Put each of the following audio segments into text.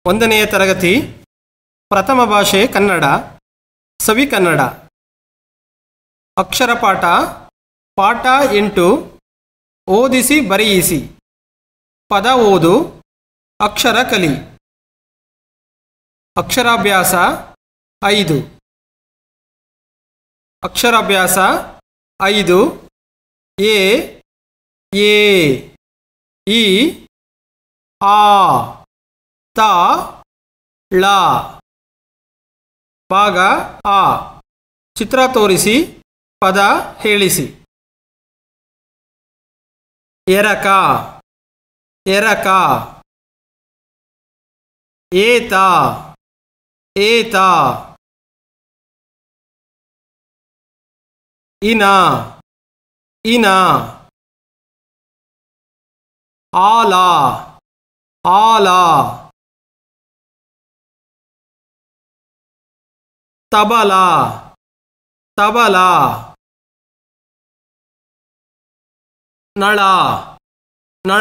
ಒಂದನೆಯ ತರಗತಿ ಪ್ರಥಮ ಭಾಷೆ ಕನ್ನಡ ಸವಿ ಕನ್ನಡ ಅಕ್ಷರ ಪಾಠ ಪಾಠ 8 ಓದಿಸಿ ಬರೆಯಿಸಿ ಪದ ಓದು ಅಕ್ಷರ ಕಲಿ ಅಕ್ಷರಾಭ್ಯಾಸ 5 ಅಕ್ಷರಾಭ್ಯಾಸ 5 ಎ ಇ ಆ ತ ಳ ಭಾಗ ಆ ಚಿತ್ರ ತೋರಿಸಿ ಪದ ಹೇಳಿಸಿ ಎರಕ ಎರಕ ಏತ ಏತ ಇನ ಇನ ಆಲ ಆಲ ತಬಲ ತಬಲ ನಳ ನಳ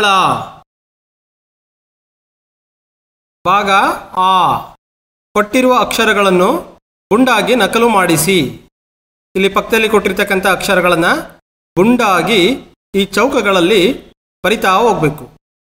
ಭಾಗ ಆ ಕೊಟ್ಟಿರುವ ಅಕ್ಷರಗಳನ್ನು ಗುಂಡಾಗಿ ನಕಲು ಮಾಡಿಸಿ ಇಲ್ಲಿ ಪಕ್ಕದಲ್ಲಿ ಕೊಟ್ಟಿರ್ತಕ್ಕಂಥ ಅಕ್ಷರಗಳನ್ನು ಗುಂಡಾಗಿ ಈ ಚೌಕಗಳಲ್ಲಿ ಬರಿತಾ ಹೋಗಬೇಕು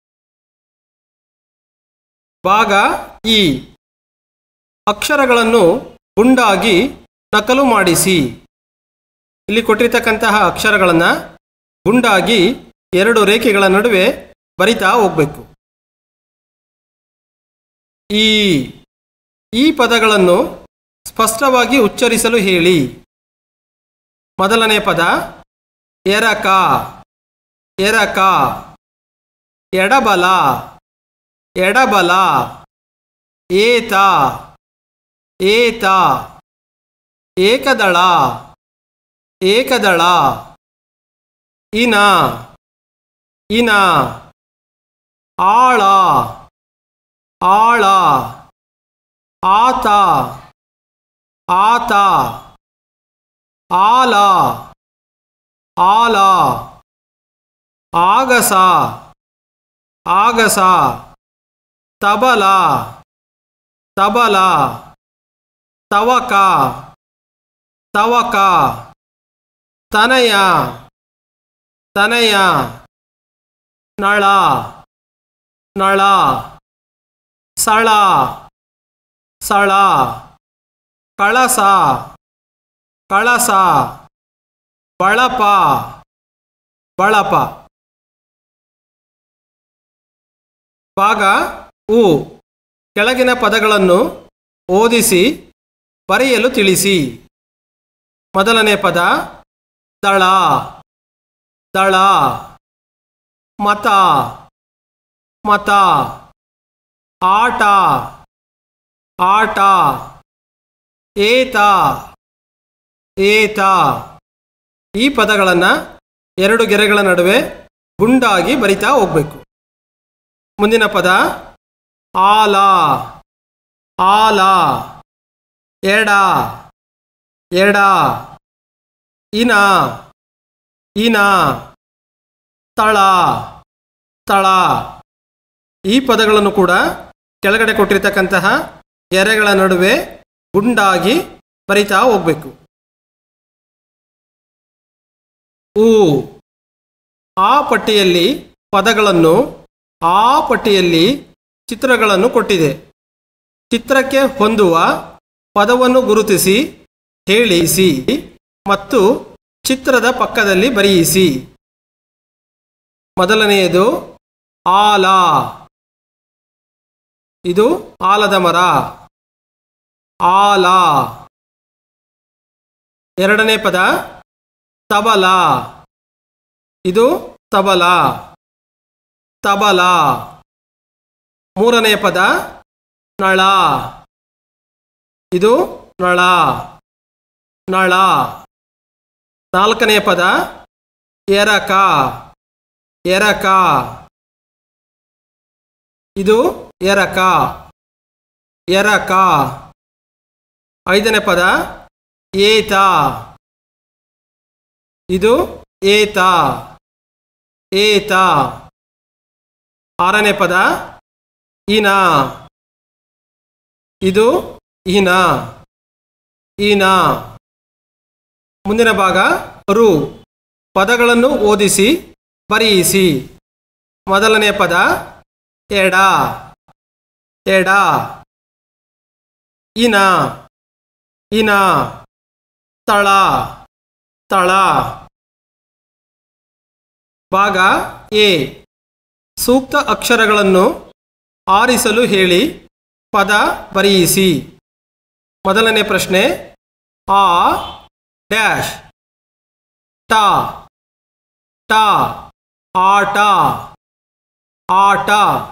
ಭಾಗ ಈ ಅಕ್ಷರಗಳನ್ನು ಗುಂಡಾಗಿ ನಕಲು ಮಾಡಿಸಿ ಇಲ್ಲಿ ಕೊಟ್ಟಿರ್ತಕ್ಕಂತಹ ಅಕ್ಷರಗಳನ್ನು ಗುಂಡಾಗಿ 2 ರೇಖೆಗಳ ನಡುವೆ ಬರಿತಾ ಹೋಗಬೇಕು ಈ ಪದಗಳನ್ನು ಸ್ಪಷ್ಟವಾಗಿ ಉಚ್ಚರಿಸಲು ಹೇಳಿ ಮೊದಲನೇ ಪದ ಎರಕ ಎರಕ ಎಡಬಲ ಎಡಬಲ ಏತ ಏತ ಏಕದಳ ಏಕದಳ ಇನ ಇನ ಆಳ ಆಳ ಆತ ಆತ ಆಲ ಆಲ ಆಗಸ ಆಗಸ ತಬಲ ತಬಲ ತವಕ ತವಕ ತನಯ ತನಯ ನಳ ನಳ ಸಳ ಸಳ ಕಳಸ ಕಳಸ ಬಳಪ ಬಳಪ ಭಾಗ ಉ ಕೆಳಗಿನ ಪದಗಳನ್ನು ಓದಿಸಿ ಬರೆಯಲು ತಿಳಿಸಿ ಮೊದಲನೇ ಪದ ದಳ ದಳ ಮತ ಮತ ಆಟ ಆಟ ಏತ ಏತ ಈ ಪದಗಳನ್ನು 2 ಗೆರೆಗಳ ನಡುವೆ ಗುಂಡಾಗಿ ಬರಿತಾ ಹೋಗಬೇಕು ಮುಂದಿನ ಪದ ಆಲ ಆಲ ಎಡ ಎಡ ಇನ ಇನ ತಳ ತಳ ಈ ಪದಗಳನ್ನು ಕೂಡ ಕೆಳಗಡೆ ಕೊಟ್ಟಿರ್ತಕ್ಕಂತಹ ಗೆರೆಗಳ ನಡುವೆ ಗುಂಡಾಗಿ ಬರಿತಾ ಹೋಗಬೇಕು ಊ ಆ ಪಟ್ಟಿಯಲ್ಲಿ ಪದಗಳನ್ನು ಆ ಪಟ್ಟಿಯಲ್ಲಿ ಚಿತ್ರಗಳನ್ನು ಕೊಟ್ಟಿದೆ ಚಿತ್ರಕ್ಕೆ ಹೊಂದುವ ಪದವನ್ನು ಗುರುತಿಸಿ ಹೇಳಿಸಿ ಮತ್ತು ಚಿತ್ರದ ಪಕ್ಕದಲ್ಲಿ ಬರೆಯಿಸಿ ಮೊದಲನೆಯದು ಆಲ ಇದು ಆಲದ ಮರ ಆಲ ಎರಡನೇ ಪದ ತಬಲ ಇದು ತಬಲ ತಬಲ ಮೂರನೇ ಪದ ನಳ ಇದು ನಳ ನಳ ನಾಲ್ಕನೇ ಪದ ಎರಕ ಎರಕ ಇದು ಎರಕ ಎರಕ ಐದನೇ ಪದ ಏತ ಇದು ಏತ ಏತ ಆರನೇ ಪದ ಇನ ಇದು ಇನ ಇನ. ಮುಂದಿನ ಭಾಗ ರು. ಪದಗಳನ್ನು ಓದಿಸಿ ಬರೆಯಿಸಿ. ಮೊದಲನೇ ಪದ ಎಡ ಎಡ. ಇನ ಇನ. ತಳ ತಳ. ಭಾಗ ಎ. ಸೂಕ್ತ ಅಕ್ಷರಗಳನ್ನು ಆರಿಸಲು ಹೇಳಿ ಪದ ಬರೆಯಿಸಿ. ಮೊದಲನೇ ಪ್ರಶ್ನೆ ಆ ಡ್ಯಾಶ್ ಟ ಟ. ಆಟ ಆಟ.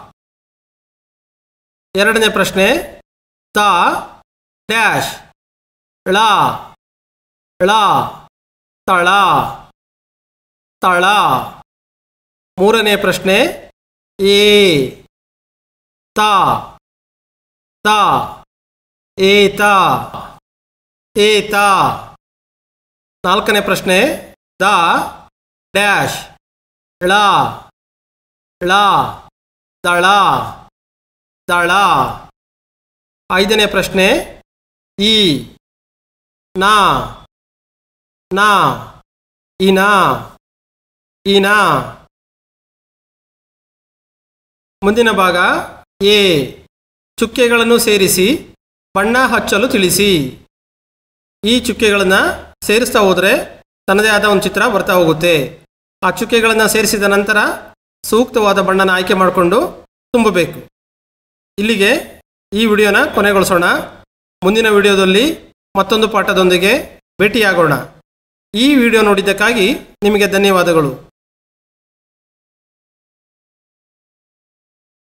ಎರಡನೇ ಪ್ರಶ್ನೆ ತ ಡ್ಯಾಶ್ ಳ ಳ. ತಳ ತಳ. ಮೂರನೇ ಪ್ರಶ್ನೆ ಏ ತ ತ. ಏತ ಏತ. ನಾಲ್ಕನೇ ಪ್ರಶ್ನೆ ದ ಡ್ಯಾಶ್ ಳ ಳ. ದಳ ದಳ. ಐದನೇ ಪ್ರಶ್ನೆ ಈ ನ ನ. ಇನ ಇನ. ಮುಂದಿನ ಭಾಗ ಎ. ಚುಕ್ಕೆಗಳನ್ನು ಸೇರಿಸಿ ಬಣ್ಣ ಹಚ್ಚಲು ತಿಳಿಸಿ. ಈ ಚುಕ್ಕೆಗಳನ್ನು ಸೇರಿಸ್ತಾ ಹೋದರೆ ತನ್ನದೇ ಆದ ಒಂದು ಚಿತ್ರ ಬರ್ತಾ ಹೋಗುತ್ತೆ. ಆ ಚುಕ್ಕೆಗಳನ್ನು ಸೇರಿಸಿದ ನಂತರ ಸೂಕ್ತವಾದ ಬಣ್ಣನ ಆಯ್ಕೆ ಮಾಡಿಕೊಂಡು ತುಂಬಬೇಕು. ಇಲ್ಲಿಗೆ ಈ ವಿಡಿಯೋನ ಕೊನೆಗೊಳಿಸೋಣ. ಮುಂದಿನ ವಿಡಿಯೋದಲ್ಲಿ ಮತ್ತೊಂದು ಪಾಠದೊಂದಿಗೆ ಭೇಟಿಯಾಗೋಣ. ಈ ವಿಡಿಯೋ ನೋಡಿದ್ದಕ್ಕಾಗಿ ನಿಮಗೆ ಧನ್ಯವಾದಗಳು.